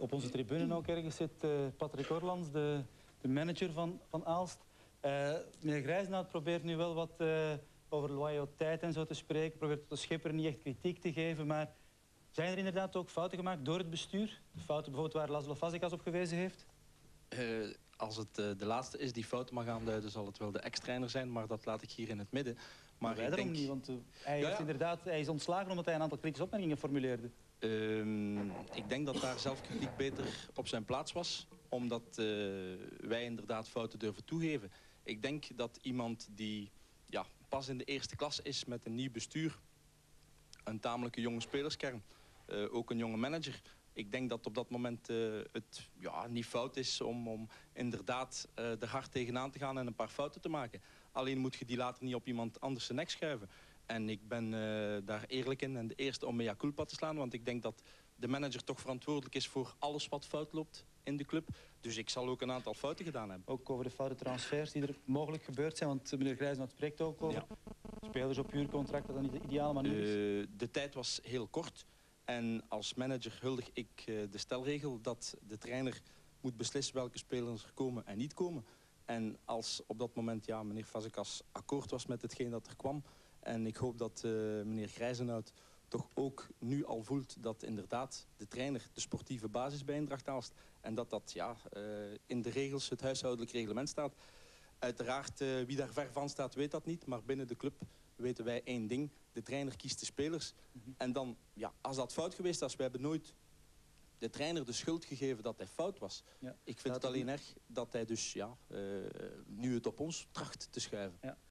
Op onze tribune ook ergens zit Patrick Orlands, de manager van Aalst. Meneer Grijzenaert probeert nu wel wat over loyaliteit en zo te spreken. Probeert de schipper niet echt kritiek te geven. Maar zijn er inderdaad ook fouten gemaakt door het bestuur? Fouten bijvoorbeeld waar Laszlo Fazekas op gewezen heeft? Als het de laatste is die fouten mag aanduiden, zal het wel de ex-trainer zijn. Maar dat laat ik hier in het midden. Maar wij daarom niet, want hij is ontslagen omdat hij een aantal kritische opmerkingen formuleerde. Ik denk dat daar zelfkritiek beter op zijn plaats was. Omdat wij inderdaad fouten durven toegeven. Ik denk dat iemand die pas in de eerste klas is met een nieuw bestuur, een tamelijke jonge spelerskern, ook een jonge manager. Ik denk dat op dat moment het niet fout is om inderdaad er hard tegenaan te gaan en een paar fouten te maken. Alleen moet je die later niet op iemand anders zijn nek schuiven. En ik ben daar eerlijk in en de eerste om mea culpa te slaan. Want ik denk dat de manager toch verantwoordelijk is voor alles wat fout loopt in de club. Dus ik zal ook een aantal fouten gedaan hebben. Ook over de foute transfers die er mogelijk gebeurd zijn. Want meneer Grijzenaert spreekt ook over spelers op huurcontract. Dat dat niet de ideale manier is. De tijd was heel kort. En als manager huldig ik de stelregel dat de trainer moet beslissen welke spelers er komen en niet komen. En als op dat moment meneer Fazekas akkoord was met hetgeen dat er kwam. En ik hoop dat meneer Grijzenaert toch ook nu al voelt dat inderdaad de trainer de sportieve basis bij Eendracht Aalst. En dat in de regels, het huishoudelijk reglement staat. Uiteraard, wie daar ver van staat weet dat niet. Maar binnen de club weten wij één ding. De trainer kiest de spelers. En dan, als dat fout geweest was, wij hebben nooit de trainer de schuld gegeven dat hij fout was. Ja, ik vind het alleen erg dat hij dus nu het op ons tracht te schuiven. Ja.